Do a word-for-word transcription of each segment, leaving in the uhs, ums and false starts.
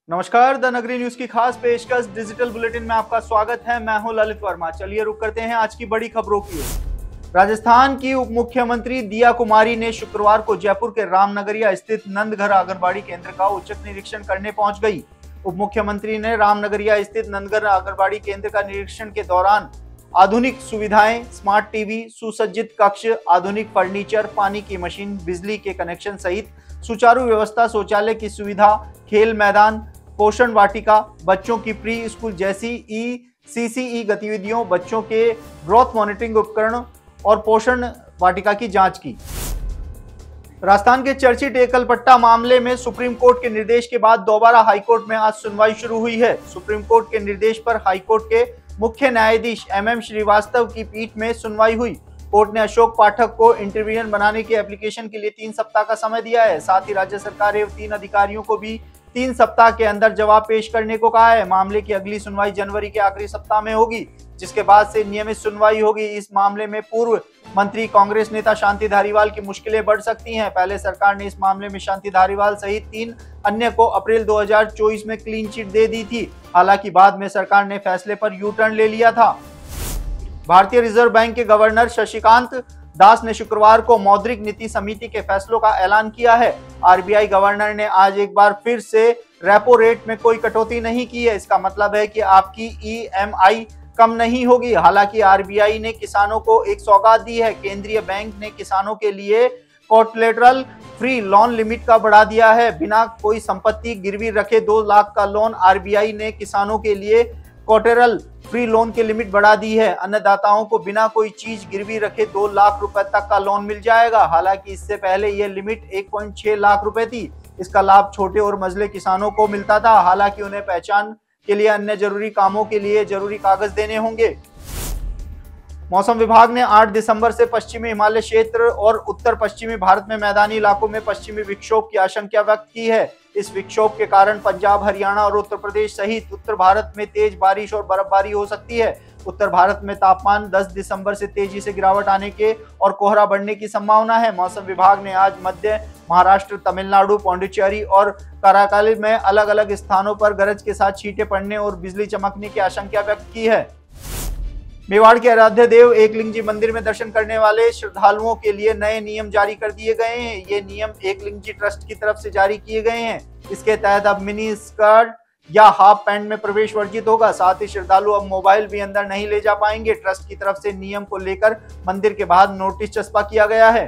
नमस्कार, द नगरी न्यूज की खास पेशकश डिजिटल बुलेटिन में आपका स्वागत है। मैं हूं ललित वर्मा। चलिए रुक करते हैं आज की बड़ी खबरों की ओर। राजस्थान की उप मुख्यमंत्री दिया कुमारी ने शुक्रवार को जयपुर के रामनगरिया स्थित नंदघर आंगनबाड़ी केंद्र का औचक निरीक्षण करने पहुंच गई। उप मुख्यमंत्री ने रामनगरिया स्थित नंदघर आंगनबाड़ी केंद्र का निरीक्षण के दौरान आधुनिक सुविधाएं, स्मार्ट टीवी, सुसज्जित कक्ष, आधुनिक फर्नीचर, पानी की मशीन, बिजली के कनेक्शन सहित सुचारू व्यवस्था, शौचालय की सुविधा, खेल मैदान, पोषण वाटिका, बच्चों की प्री स्कूल जैसी ई सीसीई गतिविधियों, बच्चों के ग्रोथ मॉनिटरिंग उपकरण और पोषण वाटिका की जांच की। राजस्थान के चर्चित एकल पट्टा मामले में सुप्रीम कोर्ट के निर्देश के बाद दोबारा हाईकोर्ट में आज सुनवाई शुरू हुई है। सुप्रीम कोर्ट के निर्देश पर हाईकोर्ट के मुख्य न्यायाधीश एम एम श्रीवास्तव की पीठ में सुनवाई हुई। कोर्ट ने अशोक पाठक को इंटरवीनर बनाने की एप्लीकेशन के लिए तीन सप्ताह का समय दिया है। साथ ही राज्य सरकार एवं तीन अधिकारियों को भी तीन सप्ताह के अंदर जवाब पेश करने को कहा है। मामले की अगली सुनवाई जनवरी के आखिरी सप्ताह में होगी, जिसके बाद से नियमित सुनवाई होगी। इस मामले में पूर्व मंत्री कांग्रेस नेता शांति धारीवाल की मुश्किलें बढ़ सकती हैं। पहले सरकार ने इस मामले में शांति धारीवाल सहित तीन अन्य को अप्रैल दो हज़ार चौबीस में क्लीन चिट दे दी थी। हालांकि बाद में सरकार ने फैसले पर यू टर्न ले लिया था। भारतीय रिजर्व बैंक के गवर्नर शशिकांत दास ने शुक्रवार को मौद्रिक नीति समिति के फैसलों का ऐलान किया है। आरबीआई गवर्नर ने आज एक बार फिर से रेपो रेट में कोई कटौती नहीं की है। इसका मतलब है कि आपकी ईएमआई कम नहीं होगी। हालांकि आरबीआई ने किसानों को एक सौगात दी है। केंद्रीय बैंक ने किसानों के लिए कोलैटरल फ्री लोन लिमिट का बढ़ा दिया है। बिना कोई संपत्ति गिरवी रखे दो लाख का लोन आरबीआई ने किसानों के लिए कोलैटरल फ्री लोन की लिमिट बढ़ा दी है। अन्नदाताओं को बिना कोई चीज गिरवी रखे दो लाख रुपए तक का लोन मिल जाएगा। हालांकि इससे पहले यह लिमिट एक पॉइंट छह लाख रुपए थी। इसका लाभ छोटे और मझले किसानों को मिलता था। हालांकि उन्हें पहचान के लिए अन्य जरूरी कामों के लिए जरूरी कागज देने होंगे। मौसम विभाग ने आठ दिसंबर से पश्चिमी हिमालय क्षेत्र और उत्तर पश्चिमी भारत में मैदानी इलाकों में पश्चिमी विक्षोभ की आशंका व्यक्त की है। इस विक्षोभ के कारण पंजाब, हरियाणा और उत्तर प्रदेश सहित उत्तर भारत में तेज बारिश और बर्फबारी हो सकती है। उत्तर भारत में तापमान दस दिसंबर से तेजी से गिरावट आने के और कोहरा बढ़ने की संभावना है। मौसम विभाग ने आज मध्य महाराष्ट्र, तमिलनाडु, पौंडीचेरी और कराकाली में अलग अलग स्थानों पर गरज के साथ छींटे पड़ने और बिजली चमकने की आशंका व्यक्त की है। मेवाड़ के आराध्य देव एकलिंग जी मंदिर में दर्शन करने वाले श्रद्धालुओं के लिए नए नियम जारी कर दिए गए हैं। ये नियम एकलिंग जी ट्रस्ट की तरफ से जारी किए गए हैं। इसके तहत अब मिनी स्कर्ट या हाफ पैंट में प्रवेश वर्जित होगा। साथ ही श्रद्धालु अब मोबाइल भी अंदर नहीं ले जा पाएंगे। ट्रस्ट की तरफ से नियम को लेकर मंदिर के बाहर नोटिस चस्पा किया गया है।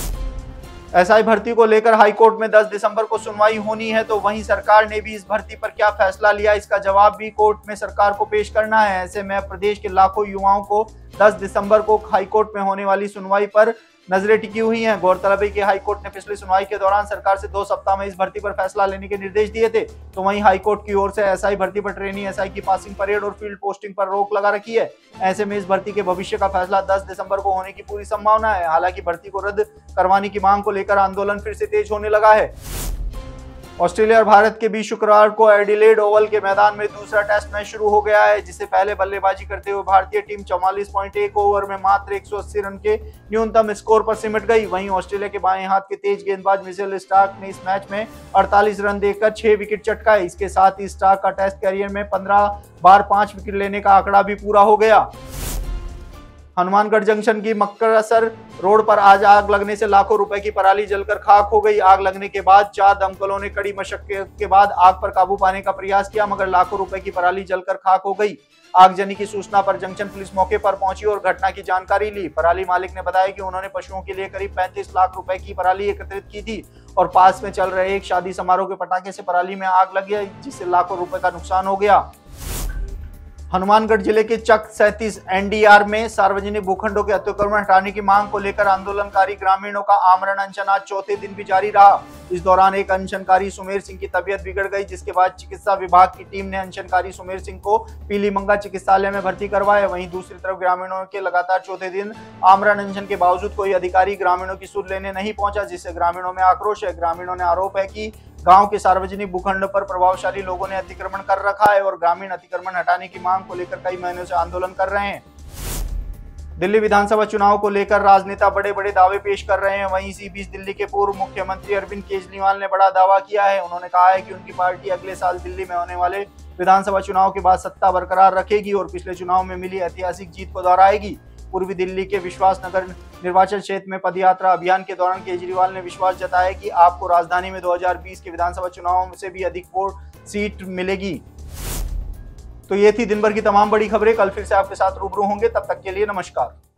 एसआई भर्ती को लेकर हाईकोर्ट में दस दिसंबर को सुनवाई होनी है, तो वहीं सरकार ने भी इस भर्ती पर क्या फैसला लिया, इसका जवाब भी कोर्ट में सरकार को पेश करना है। ऐसे में प्रदेश के लाखों युवाओं को दस दिसंबर को हाईकोर्ट में होने वाली सुनवाई पर नजरें टिकी हुई हैं। गौरतलब है कि हाईकोर्ट ने पिछली सुनवाई के दौरान सरकार से दो सप्ताह में इस भर्ती पर फैसला लेने के निर्देश दिए थे। तो वहीं हाईकोर्ट की ओर से एसआई भर्ती पर ट्रेनी एसआई की पासिंग परेड और फील्ड पोस्टिंग पर रोक लगा रखी है। ऐसे में इस भर्ती के भविष्य का फैसला दस दिसंबर को होने की पूरी संभावना है। हालांकि भर्ती को रद्द करवाने की मांग को लेकर आंदोलन फिर से तेज होने लगा है। ऑस्ट्रेलिया और भारत के बीच शुक्रवार को एडिलेड ओवल के मैदान में दूसरा टेस्ट मैच शुरू हो गया है, जिससे पहले बल्लेबाजी करते हुए भारतीय टीम चौवालीस पॉइंट एक ओवर में मात्र एक सौ अस्सी रन के न्यूनतम स्कोर पर सिमट गई। वहीं ऑस्ट्रेलिया के बाएं हाथ के तेज गेंदबाज मिचेल स्टार्क ने इस मैच में अड़तालीस रन देकर छह विकेट चटकाए। इसके साथ ही स्टार्क का टेस्ट कैरियर में पंद्रह बार पांच विकेट लेने का आंकड़ा भी पूरा हो गया। हनुमानगढ़ जंक्शन की मक्करसर रोड पर आज आग लगने से लाखों रुपए की पराली जलकर खाक हो गई। आग लगने के बाद चार दमकलों ने कड़ी मशक्कत के बाद आग पर काबू पाने का प्रयास किया, मगर लाखों रुपए की पराली जलकर खाक हो गई। आगजनी की सूचना पर जंक्शन पुलिस मौके पर पहुंची और घटना की जानकारी ली। पराली मालिक ने बताया कि उन्होंने पशुओं के लिए करीब पैंतीस लाख रुपए की पराली एकत्रित की थी और पास में चल रहे एक शादी समारोह के पटाखे से पराली में आग लग गई, जिससे लाखों रुपए का नुकसान हो गया। हनुमानगढ़ जिले के चक सैंतीस एनडीआर में सार्वजनिक भूखंडों के अतिक्रमण हटाने की मांग को लेकर आंदोलनकारी ग्रामीणों का आमरण अनशन आज चौथे दिन भी जारी रहा। इस दौरान एक अनशनकारी सुमेर सिंह की तबीयत बिगड़ गई, जिसके बाद चिकित्सा विभाग की टीम ने अनशनकारी सुमेर सिंह को पीलीमंगा चिकित्सालय में भर्ती करवाया। वहीं दूसरी तरफ ग्रामीणों के लगातार चौथे दिन आमरण अनशन के बावजूद कोई अधिकारी ग्रामीणों की सुध लेने नहीं पहुंचा, जिससे ग्रामीणों में आक्रोश है। ग्रामीणों ने आरोप है कि गांव के सार्वजनिक भूखंड पर प्रभावशाली लोगों ने अतिक्रमण कर रखा है और ग्रामीण अतिक्रमण हटाने की मांग को लेकर कई महीनों से आंदोलन कर रहे हैं। दिल्ली विधानसभा चुनाव को लेकर राजनेता बड़े बड़े दावे पेश कर रहे हैं। वहीं इसी बीच दिल्ली के पूर्व मुख्यमंत्री अरविंद केजरीवाल ने बड़ा दावा किया है। उन्होंने कहा है कि उनकी पार्टी अगले साल दिल्ली में होने वाले विधानसभा चुनाव के बाद सत्ता बरकरार रखेगी और पिछले चुनाव में मिली ऐतिहासिक जीत को दोहराएगी। पूर्वी दिल्ली के विश्वास नगर निर्वाचन क्षेत्र में पदयात्रा अभियान के दौरान केजरीवाल ने विश्वास जताया कि आपको राजधानी में दो हज़ार बीस के विधानसभा चुनाव से भी अधिक वोट सीट मिलेगी। तो ये थी दिन भर की तमाम बड़ी खबरें। कल फिर से आपके साथ रूबरू होंगे, तब तक के लिए नमस्कार।